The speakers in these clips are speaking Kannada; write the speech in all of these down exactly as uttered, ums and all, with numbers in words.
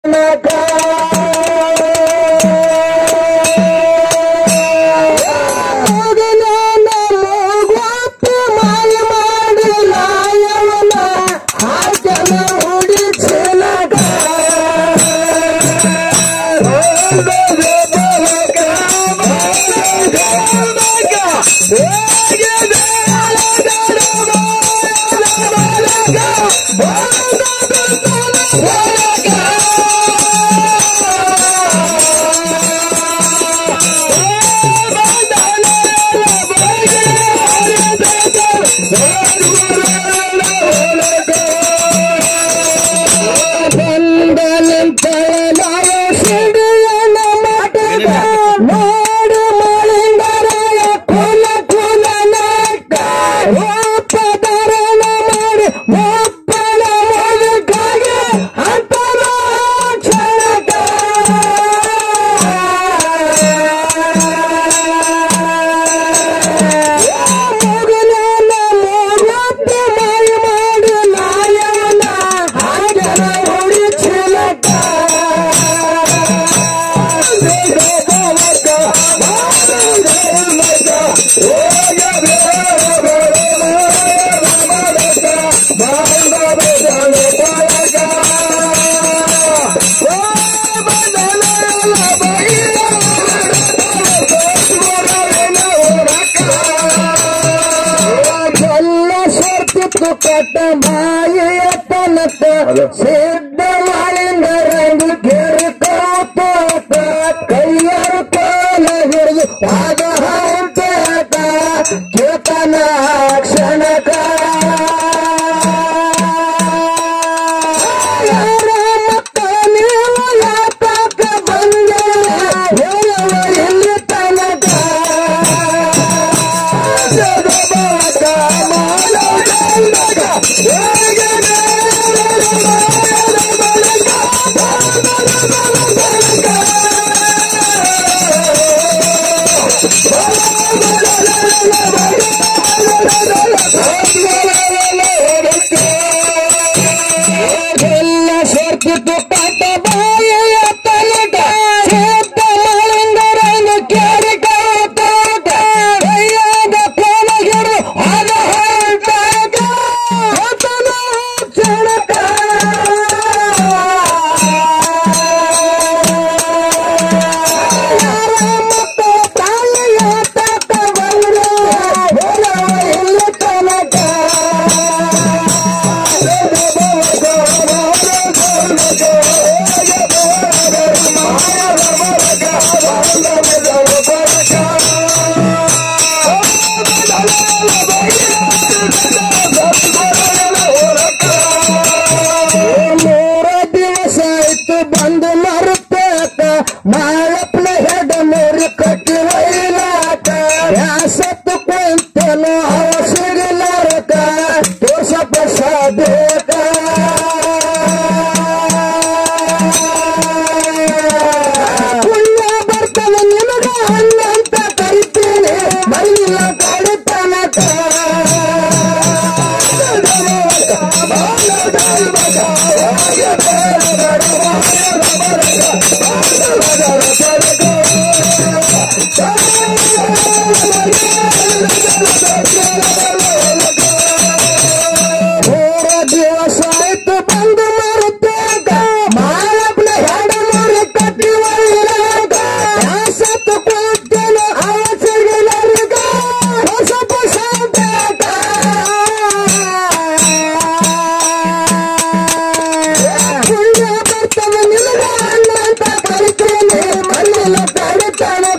ಸಿದ್ಧ ಮಾಡಿಂದರಂದು ಕೇಳಿಕೋತ ಕೈಯರ ಕೋಲ ಹಿಡಿದು ಪಾದ ಹಂತ ಕೇತನ ಕ್ಷಣಕ ಮತ್ತ ನೀವು ಯಾತಕ ಬಂದ ಇಲ್ಲಿ ತನಕ ಮಾಳಪ್ಪನ ಹೆಡ ಮೂರು ಕಟ್ಟಿ ಒಯ್ಲಾಕ ಯಾಸತ್ತು ಕುಂತನು ಅವ ಸಿಗಲಾರಕ ತೋರ್ಸ ಪಸ ಬೇಕ ಪುಣ್ಯ ಬರ್ತವ ನಿಮಗ ಹಣ್ಣ ಅಂತ ಕರಿತೀನಿ ಮರಿಲ್ಲ ಕಡಿತನಕ ಮೂರ ದಿವಸ ಆಯ್ತು ಬಂದು ಮರುತ್ತಾಗ ಮಾಳಪ್ಪನ ಹೆಡ ಮೂರು ಕಟ್ಟಿ ಒಯ್ಲಾಗ ಯಾಸತ್ತು ಕೂತನು ಅವ ಸಿಗಲಾರಕ ಹೊಸ ಹೊಸ ಬೇಕ ಪುಣ್ಯ ಬರ್ತವ ನಿಮಗ ಅಣ್ಣ ಅಂತ ಕರಿತೀನಿ ಮಣ್ಣಿಲ್ಲ ತಡತನಕ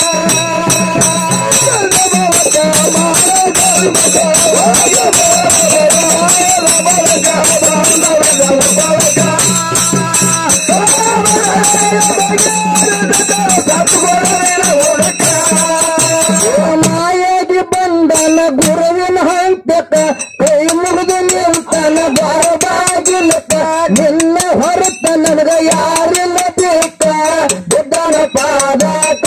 ಮಾಯಾಗಿ ಬಂದನ ಗುರುವಿನ ಹಂತಕ ಕೈ ಮುಗಿದು ನಿಂತನ ಬಾಗಿಲಕ ನಿನ್ನ ಹೊರತ ನನಗ ಯಾರಿಲ್ಲ ಬೇಕ ಬುದ್ಧನ ಪಾದಕ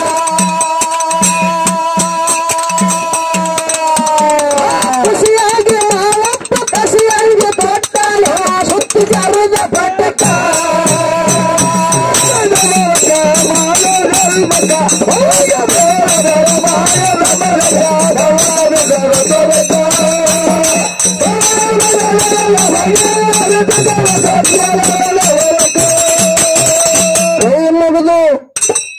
ಖುಷಿಯಾಗಿ ಮಾಳಪ್ಪ ಕಸಿಯಾಗಿ ತೊಟ್ಟನು ಸುತ್ತಿ ಜರುದ ಪಟ್ಟಕ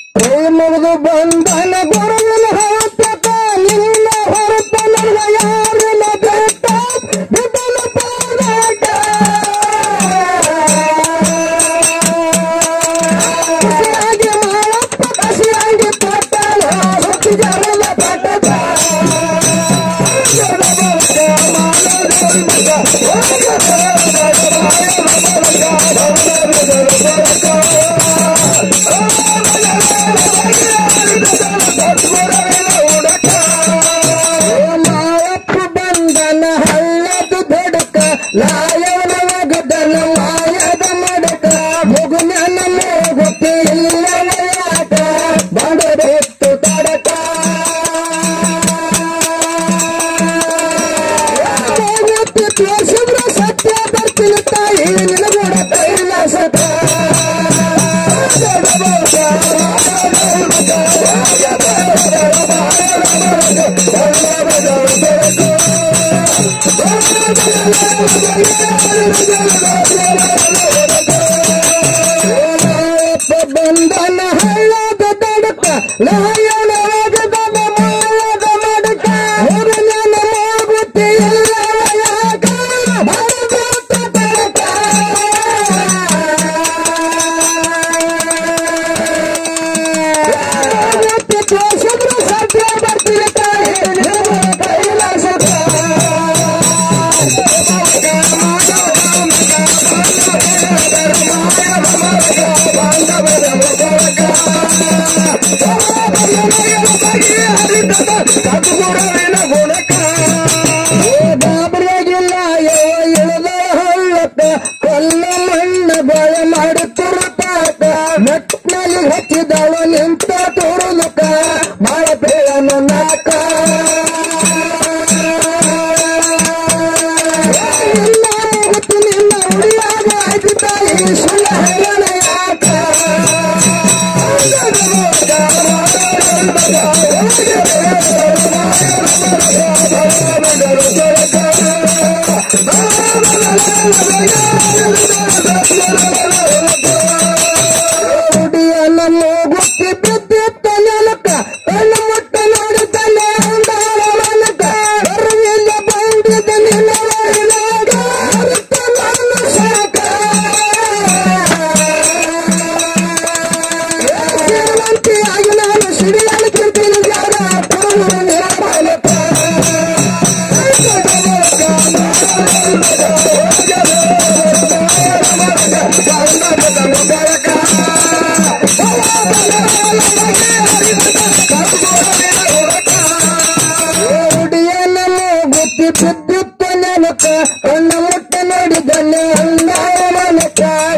ಕೈ ಮುಗಿದು ಬಂದನ ಗುರುವಿನ ಹೊರತಕ ನಿನ್ನ ಹೊರತ ನನ್ನ ಯಾರಿನ ಬೆಟ್ಟ ಬಿದ್ದನ ಪಾದಾಟ ಕಸಿಯಾಗಿ ಮಾಳಪ್ಪ ಕಸಿಯಾಗಿ ಪಟ್ಟಣ ಹುಟ್ಟಿ ಜರಲ ಪಟ್ಟದ ಮಾಳಪ್ಪ ಬಂದನ ಹಳ್ಳದ ಬೆಡಕ ಲಾಯವನ ಒಗದನ ಮಾಯದ ಮಡಕ ಮುಗುನನ ಮೂಗುತಿ ಇಲ್ಲವ ಯಾಟ ಬಡದೆತ್ತು ತಡಕ ತೋರಿಸಿದ್ರ ಸತ್ಯ ಬರ್ತೀನಿ ತಾಯಿ ನಿನಗೂಡ ಕೈಲಾಸದ ಬಂದನ ಹಳ್ಳದ ದಡಕ ಲಾಯನ ಒಗದನ ಮಾಯದ ಮಡಕ ಮುರುನನ ಮೂಗುತಿ ಇಲ್ಲವ ಯಾಕ ಬಡದೆತ್ತು ತಡಕ ತೋರಿಸಿದ್ರು ಸತ್ಯ ಬರ್ತೀನಿ ತಾಯಿ ನಿನಗೂಡ ಕೈಲಾಸದ ಗಾಬರಿಯಾಗಿಲ್ಲ ಯವ ಇಳದ ಹಳ್ಳಕ್ಕ ಕಲ್ಲ ಮಣ್ಣ ಬಳ ಮಾಡಿ ತುರುತಾಟ ನಟ್ನಲ್ಲಿ ಹಚ್ಚಿದವ ನಿಂತ ತುರುಲಕ ಬಾಳ ಬೇಳನ ನಾಕ ನಿನ್ನ ಮುಗುತ್ತು ನಿನ್ನ ಉಡಿಯಾಗ ಆಯ್ತು ತಾಯಿ ಸುಳ್ಳ ಹೇಳನ ಯಾಕ ಉಡಿಯನ ಮೂಗುತ್ತಿ ಬಿದ್ದಿತ್ತ ನೆಲಕ ಕಣ್ಣು ಮುಟ್ಟ ನೋಡುತ್ತಾನೆ ಅಂದಾಳ ಮನಕ ಅರಿವಿಲ್ಲ ಬಂದಿದ್ದ ನಿನ್ನ ಒಳಗ ಅರಿತ ನನ್ನ ಸಾಕ ಶ್ರೀಮಂತಿಯಾಗಿ ನಾನು ಸಿಡಿಯನ್ನು ತಿಂತೀನಿ ಜಾಗ ಪುರುಷ ನಿರಾಮಾಲಕ ಉಡಿಯನ ಮೂಗುತ್ತಿ ಬಿದ್ದಿತ್ತ ನೆಲಕ ಕಣ್ಣು ಮುಟ್ಟ ನೋಡಿದನೆ ಅಂದಾಳ ಮನಕ